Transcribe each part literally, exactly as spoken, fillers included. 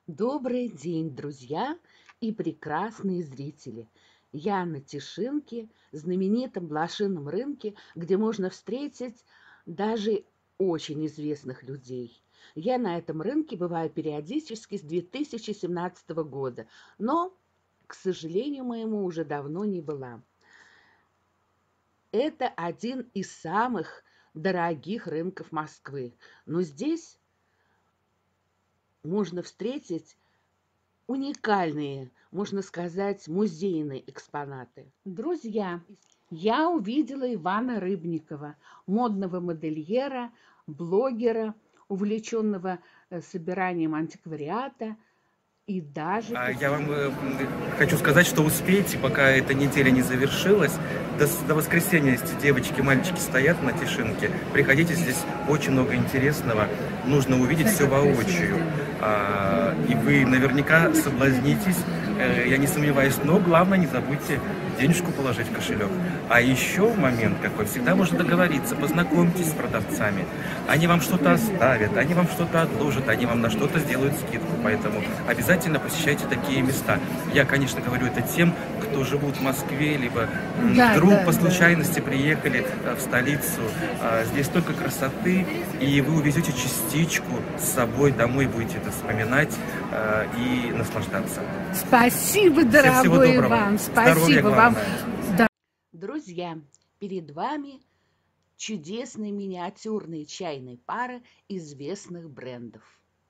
Добрый день, друзья и прекрасные зрители! Я на Тишинке, знаменитом блошином рынке, где можно встретить даже очень известных людей. Я на этом рынке бываю периодически с две тысячи семнадцатого года, но, к сожалению моему, уже давно не была. Это один из самых дорогих рынков Москвы, но здесь можно встретить уникальные, можно сказать, музейные экспонаты. Друзья, я увидела Ивана Рыбникова, модного модельера, блогера, увлеченного собиранием антиквариата. И даже... Я вам э, хочу сказать, что успейте, пока эта неделя не завершилась. До, до воскресенья, если девочки, мальчики стоят на Тишинке, приходите, здесь очень много интересного. Нужно увидеть все воочию. А, и вы наверняка соблазнитесь, э, я не сомневаюсь, но главное, не забудьте денежку положить в кошелек. А еще момент какой, всегда можно договориться, познакомьтесь с продавцами. Они вам что-то оставят, они вам что-то отложат, они вам на что-то сделают скидку. Поэтому обязательно посещайте такие места. Я, конечно, говорю это тем, кто живут в Москве, либо да, вдруг да, по случайности да. приехали в столицу. Здесь столько красоты, и вы увезете частичку с собой домой, будете это вспоминать и наслаждаться. Спасибо, дорогой Иван, спасибо вам. Да. Друзья, перед вами чудесные миниатюрные чайные пары известных брендов.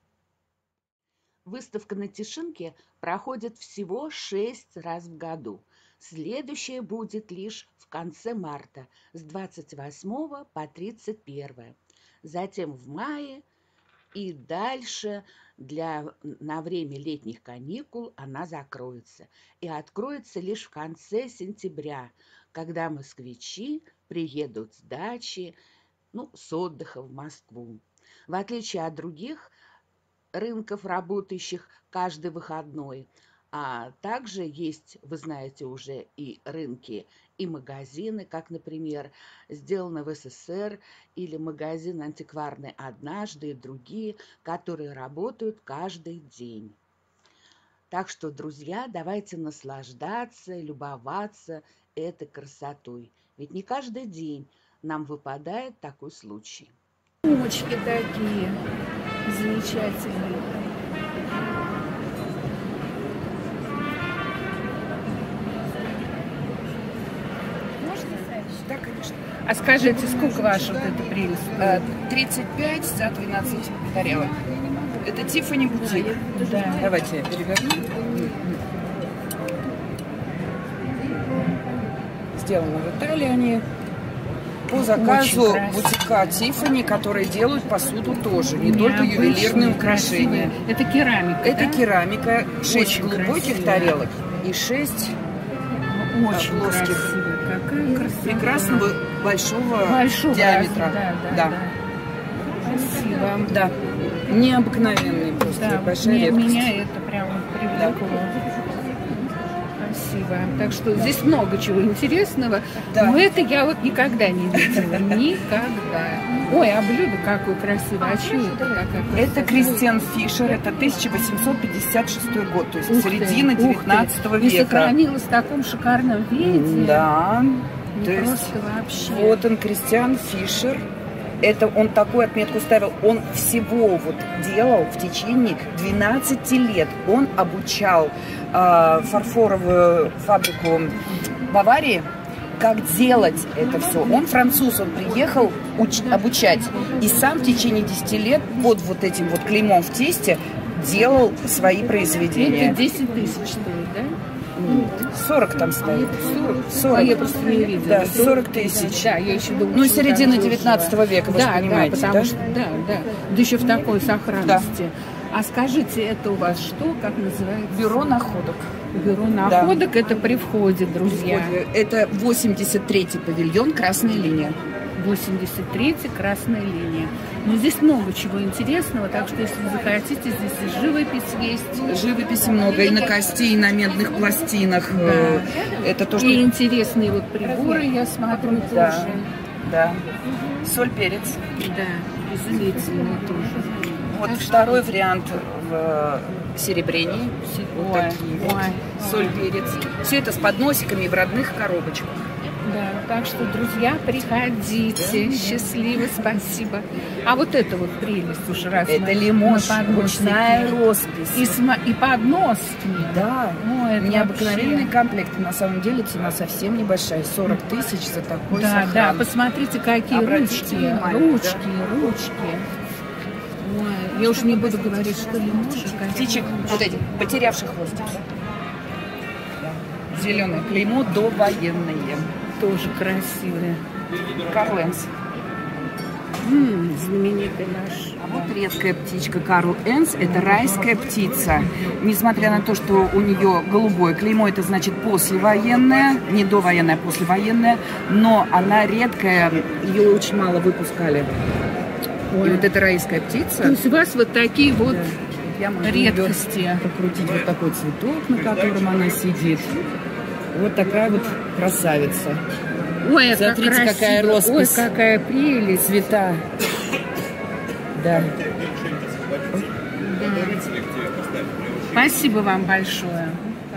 Выставка на Тишинке проходит всего шесть раз в году. Следующая будет лишь в конце марта, с двадцать восьмого по тридцать первое. Затем в мае и дальше для, на время летних каникул она закроется. И откроется лишь в конце сентября, когда москвичи приедут с дачи, ну, с отдыха в Москву. В отличие от других рынков, работающих каждый выходной, а также есть, вы знаете, уже и рынки, и магазины, как, например, «Сделано в СССР» или магазин антикварный «Однажды» и другие, которые работают каждый день. Так что, друзья, давайте наслаждаться, любоваться этой красотой. Ведь не каждый день нам выпадает такой случай. Сумочки такие замечательные. Да, конечно. А скажите, сколько ваша вот эта прелесть? тридцать пять за двенадцать тарелок. Это Тиффани бутик. Да. Давайте я переверну. Сделано в Италии они по заказу бутика Тиффани, которые делают посуду тоже, не только ювелирные украшения. Это керамика. Это да? керамика, шесть глубоких тарелок и шесть очень плоских. Красиво. Какая красота. Прекрасного большого, большого Да, диаметра. да, да. да. Спасибо. Да. Необыкновенный просто. Да, большая мне, редкость. меня это прямо привлекло. Да. Спасибо. Так что здесь много чего интересного, да. Но это я вот никогда не видела. Никогда. Ой, а блюдо какое красивое. А что это? Это Кристиан Фишер, это тысяча восемьсот пятьдесят шестой год, то есть ух середина ты, девятнадцатого века. И сохранилось в таком шикарном виде. Да. Не то просто есть вообще. Вот он, Кристиан Фишер. Это он такую отметку ставил. Он всего вот делал в течение двенадцати лет. Он обучал э, фарфоровую фабрику Баварии, как делать это все. Он француз, он приехал уч обучать. И сам в течение десяти лет под вот этим вот клеймом в тесте делал свои произведения. Это десять тысяч стоит, да? сорок там стоит. сорок. А я просто не видела. Да, сорок тысяч. Да, я еще думаю, ну, середина девятнадцатого века, вы да, же понимаете, да? Потому да? Что, да, да. Да еще в такой сохранности. Да. А скажите, это у вас что, как называется? Бюро находок. Бюро находок, да. Это при входе, друзья. Это восемьдесят третий павильон, красная линия. восемьдесят третий, красная линия. Но здесь много чего интересного, так что если вы захотите, здесь и живопись есть. Живописи много, и на кости, и на медных пластинах. Да. Это то, что... И интересные вот приборы, я смотрю, да. тоже. Да. Соль, перец. Да, изумительные тоже. Вот второй вариант в серебрянии. Вот Ой, такие вот. ой, Соль, перец. Все это с подносиками в родных коробочках. Да, так что, друзья, приходите. Счастливо, спасибо. А вот это вот прелесть уже раз. Это мы лимош, на подносе. ручная роспись. И, сма- и поднос к ним. Да, Ой, это необыкновенный вообще. комплект. На самом деле цена совсем небольшая. сорок тысяч за такой Да, сохран. да, посмотрите, какие Обратите ручки, внимание, ручки, ручки. Ой, я уж не буду говорить, что лимошек. Птичек вот этих, потерявших хвостик. Зеленое клеймо довоенное. Тоже красивые. Карл Энс. М, знаменитый наш. А вот редкая птичка Карл Энс. Это райская птица. Несмотря на то, что у нее голубое клеймо, это значит послевоенная, не довоенная, а послевоенная, но она редкая, ее очень мало выпускали. Ой. И вот эта райская То птица. есть у вас вот такие вот Да. Я могу редкости. её покрутить вот такой цветок, на котором она сидит. Вот такая вот красавица. Ой, как Смотрите, красиво. какая роспись. Ой, какая прелесть. Цвета. Да. Спасибо вам большое.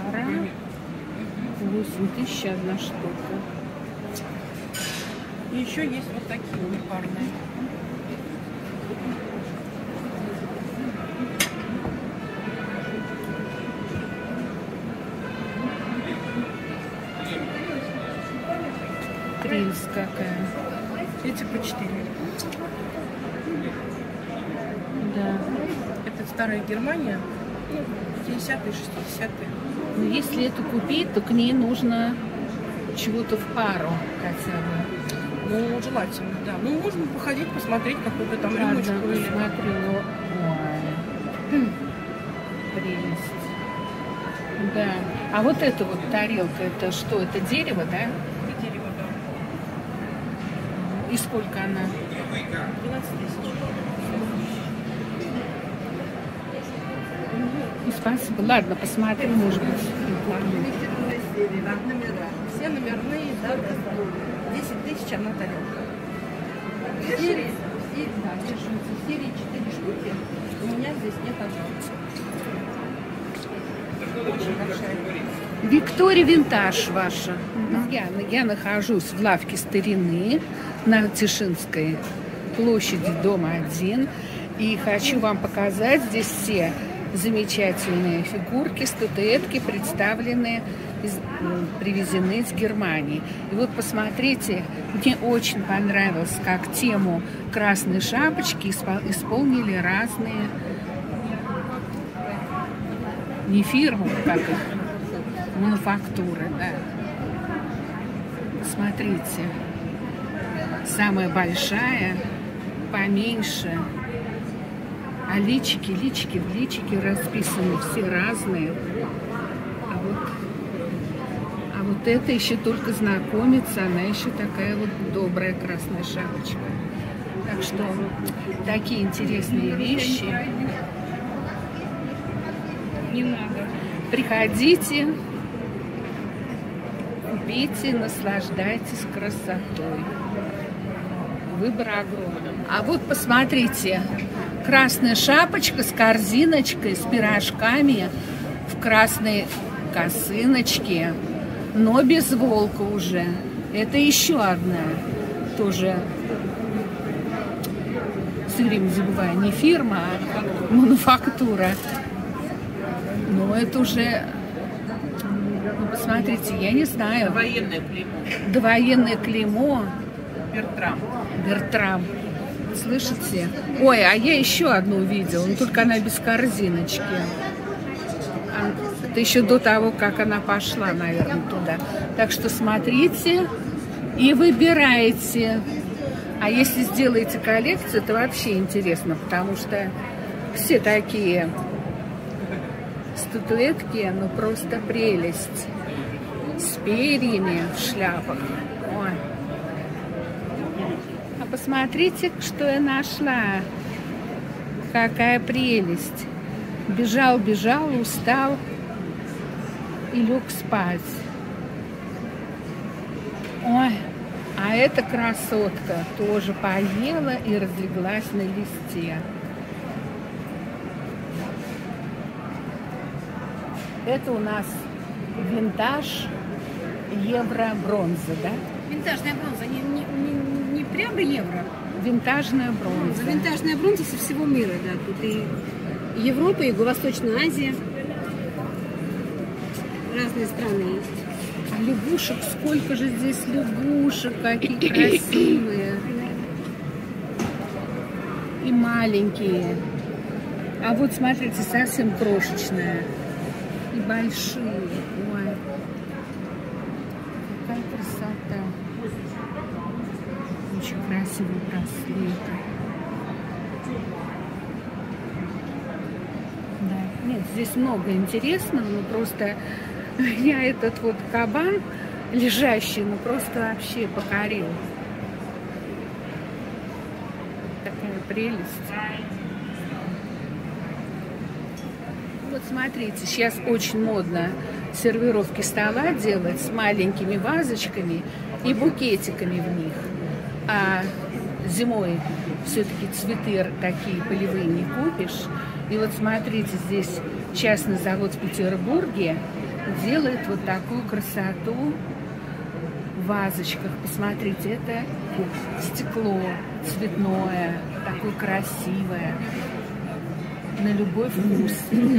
восемь тысяч одна штука. И еще есть вот такие уникальные. Прелесть какая. Эти по четыре. Да. Это старая Германия, пятидесятые, шестидесятые. Но если это купить, то к ней нужно чего-то в пару хотя бы. Ну, желательно, да. Ну, можно походить, посмотреть какую-то там Правда, рюмочку или... смотрю, но... Ой. Прелесть. Да. А вот эта вот тарелка, это что? Это дерево, да? И дерево, да. И сколько она? двенадцать тысяч. Ну, спасибо. Ладно, посмотрю, может быть, рекламу. Все номерные, да, десять тысяч одна тарелка. Серии, да, держите. Серии четыре штуки. У меня здесь нет одной. Очень большая. Виктория Винтаж ваша. Я, я нахожусь в лавке старины на Тишинской площади, дом один. И хочу вам показать здесь все замечательные фигурки, статуэтки, представленные, из, привезены из Германии. И вот посмотрите, мне очень понравилось, как тему Красной Шапочки исполнили разные, не фирмы, как их, мануфактуры, да. Смотрите, самая большая, поменьше. А личики, личики, в личики расписаны все разные. А вот, а вот это еще только знакомится, она еще такая вот добрая красная шапочка. Так что такие интересные вещи. Не надо. Приходите, купите, наслаждайтесь красотой. Выбор огромный. А вот посмотрите, красная шапочка с корзиночкой, с пирожками в красной косыночке, но без волка уже. Это еще одна тоже, все время забываю, не фирма, а мануфактура. Но это уже, ну, посмотрите, я не знаю. Военное клеймо. Довоенное клеймо. Бертрам. Бертрам. Слышите? Ой, а я еще одну увидела, но только она без корзиночки. Это еще до того, как она пошла, наверное, туда. Так что смотрите и выбирайте. А если сделаете коллекцию, это вообще интересно, потому что все такие статуэтки, ну просто прелесть. С перьями в шляпах. Ой. А посмотрите, что я нашла. Какая прелесть. Бежал, бежал, устал и лег спать. Ой, а эта красотка тоже поела и разлеглась на листе. Это у нас винтаж евро-бронза, да? Винтажная бронза, не, не, не, не прямо евро. Винтажная бронза. бронза. Винтажная бронза со всего мира, да. Тут и Европа, и Юго-Восточная Азия. Разные страны есть. А лягушек, сколько же здесь лягушек, какие красивые. И маленькие. А вот смотрите, совсем крошечная. И большие. Ой. Какая красота. Очень красивые браслеты. Да. Нет, здесь много интересного, но просто я этот вот кабан лежащий, ну просто вообще покорил. Такая прелесть. Вот смотрите, сейчас очень модно сервировки стола делать с маленькими вазочками и букетиками в них. А зимой все-таки цветы такие полевые не купишь. И вот смотрите, здесь частный завод в Петербурге делает вот такую красоту в вазочках. Посмотрите, это стекло цветное, такое красивое, на любой вкус.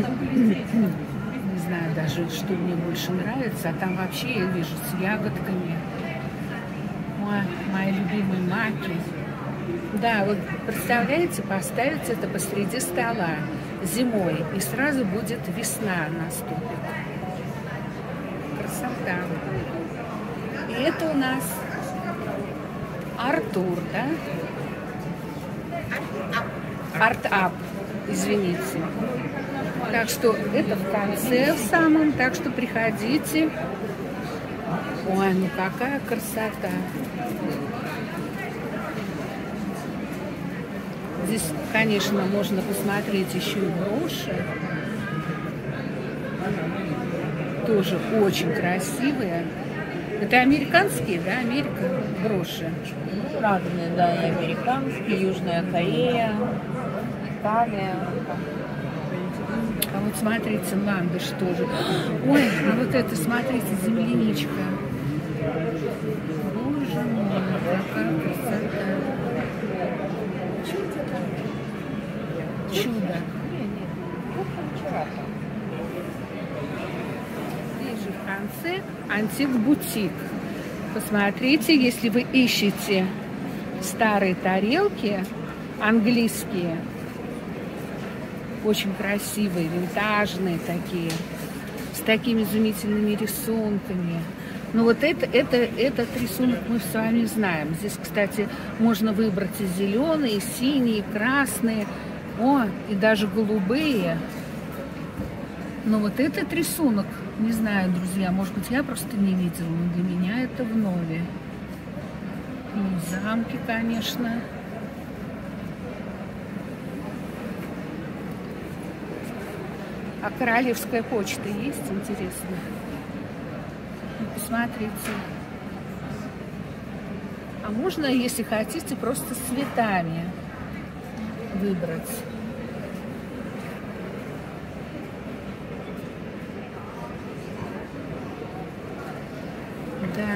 Не знаю даже, что мне больше нравится, а там вообще я вижу с ягодками. Ой, мои любимые маки. Да, вот представляете, поставить это посреди стола зимой, и сразу будет весна наступит. Красота. И это у нас Артур, да? Арт-ап, извините. Так что это в конце в самом, так что приходите. Ой, ну какая красота. Здесь, конечно, можно посмотреть еще и броши. Тоже очень красивые. Это американские, да, Америка, броши? Разные, да, и американские, Южная Корея, Италия. А вот смотрите, ландыш тоже. Ой, а вот это, смотрите, земляничка. Боже мой, какая красота. Чудо. Здесь же в конце антик-бутик. Посмотрите, если вы ищете старые тарелки английские, очень красивые, винтажные такие, с такими изумительными рисунками. Ну вот это, это, этот рисунок мы с вами знаем. Здесь, кстати, можно выбрать и зеленые, и синие, и красные, о, и даже голубые. Но вот этот рисунок, не знаю, друзья, может быть, я просто не видела, но для меня это вновь. Ну, замки, конечно. А королевская почта есть, интересно? Ну, посмотрите. А можно, если хотите, просто с цветами выбрать. Да.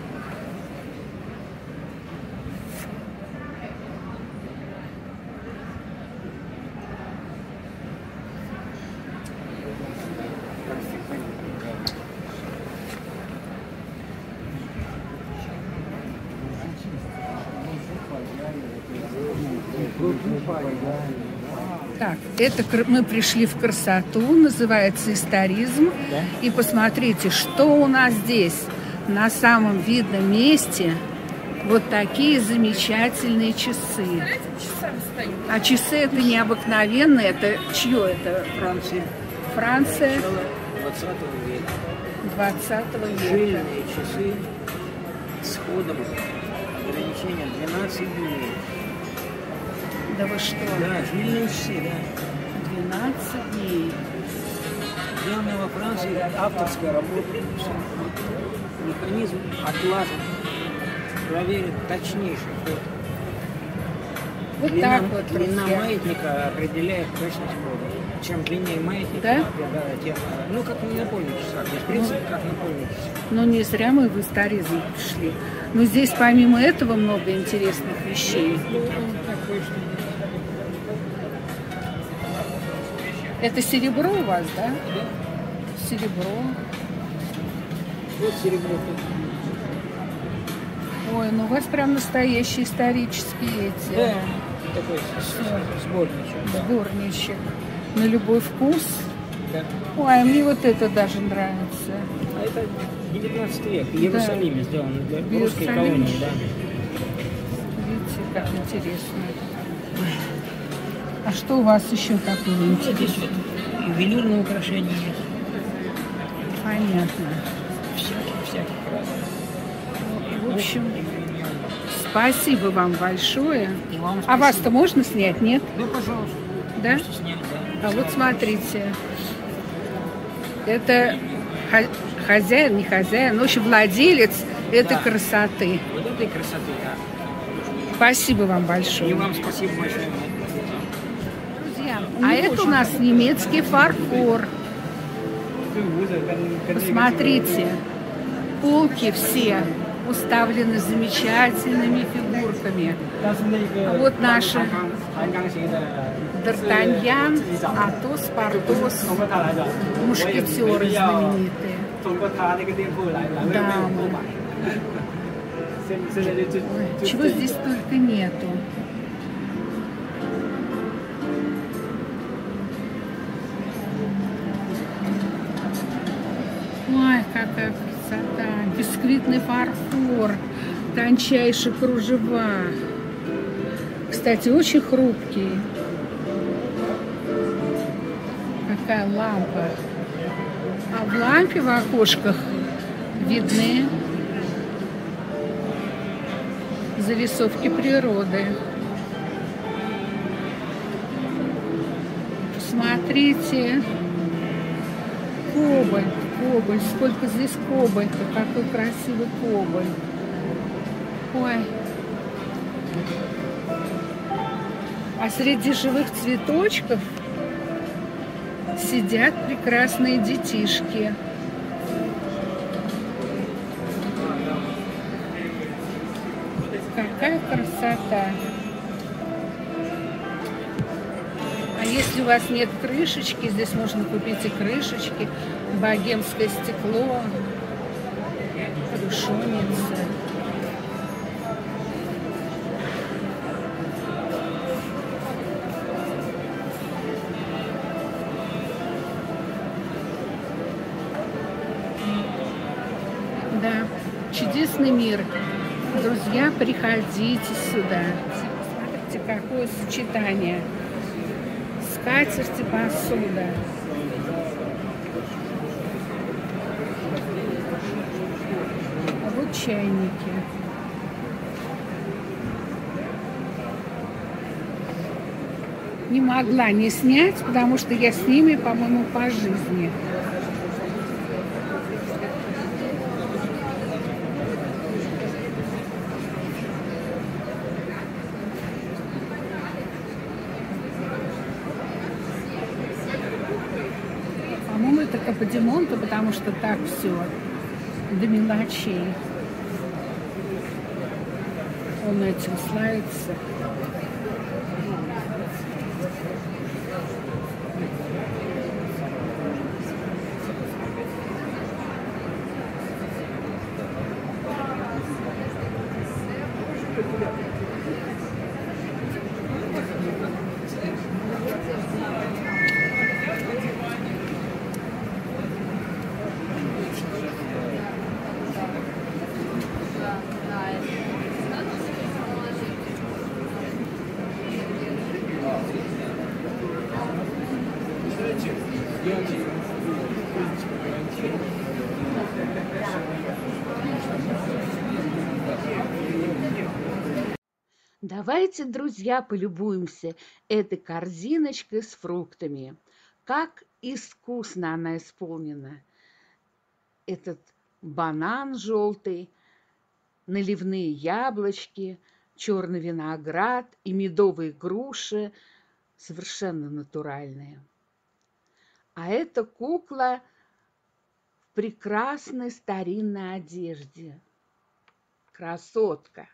Так, это мы пришли в красоту, называется историзм. Да. И посмотрите, что у нас здесь на самом видном месте. Вот такие замечательные часы. А часы это необыкновенные. Это чье это? Франция. Франция. двадцатого века. двадцатого века. Жильные часы с ходом ограничения двенадцать дней. Да вы что? Да, жильные часы, да. двенадцать дней. Сделаны во Франции, авторская работа. Механизм отлажен, проверен точнейший ход. Вот длина, так вот, длина друзья. маятника определяет точность хода. чем длиннее майки, Да? да, тем, ну, как напольный шаг. В принципе, как напольный. Ну, не зря мы в историзм пришли. Но здесь помимо этого много интересных вещей. Это серебро у вас, да? Серебро. Вот серебро. Ой, ну у вас прям настоящие исторические эти. Да, такой сборничек. Сборничек. На любой вкус. Да. Ой, мне вот это даже нравится. А это девятнадцатый век, в Иерусалиме сделано для В русской Иерусалиме. колонии, да. Видите, как интересно. А что у вас еще такого интересного? Здесь вот ювелирные украшения есть. Понятно. Всяких, всяких разных. В общем, спасибо вам большое. И вам А спасибо. вас-то можно снять, нет? Да, пожалуйста. Да? Можете снять, да. А вот смотрите. Это ха- хозяин, не хозяин, в общем, владелец этой Да. красоты. Вот этой красоты, да. Спасибо вам И большое. вам спасибо большое. Друзья, а это у нас немецкий фарфор. Посмотрите, полки все уставлены замечательными фигурками. А вот наши Д'Артаньян, Атос, Портос, мушкетеры знаменитые. Дамы. Ой, чего здесь только нету. Ой, какая красота. Бисквитный фарфор, тончайшие кружева. Кстати, очень хрупкий. Какая лампа. А в лампе в окошках видны зарисовки природы. Смотрите. Кобальт, кобальт. Сколько здесь кобальта. Какой красивый кобальт. Ой. А среди живых цветочков сидят прекрасные детишки. Какая красота! А если у вас нет крышечки, здесь можно купить и крышечки, богемское стекло, рушеница. Да, чудесный мир. Друзья, приходите сюда. Смотрите, какое сочетание. Скатерть и посуда. А вот чайники. Не могла не снять, потому что я с ними, по-моему, по жизни. По-моему, это Каподимонта, потому что так все до мелочей. Он этим славится. Давайте, друзья, полюбуемся этой корзиночкой с фруктами. Как искусно она исполнена. Этот банан желтый, наливные яблочки, черный виноград и медовые груши совершенно натуральные. А это кукла в прекрасной старинной одежде. Красотка.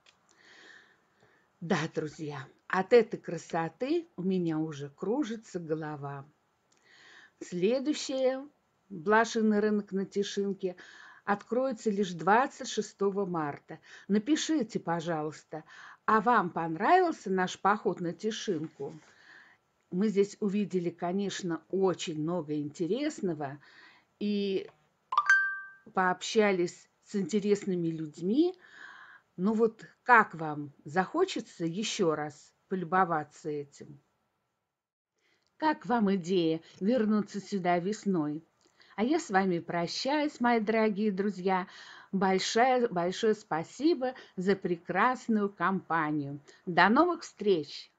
Да, друзья, от этой красоты у меня уже кружится голова. Следующее блошиный рынок на Тишинке откроется лишь двадцать шестого марта. Напишите, пожалуйста, а вам понравился наш поход на Тишинку? Мы здесь увидели, конечно, очень много интересного и пообщались с интересными людьми. Ну вот как вам? Захочется еще раз полюбоваться этим? Как вам идея вернуться сюда весной? А я с вами прощаюсь, мои дорогие друзья. Большое, большое спасибо за прекрасную компанию. До новых встреч!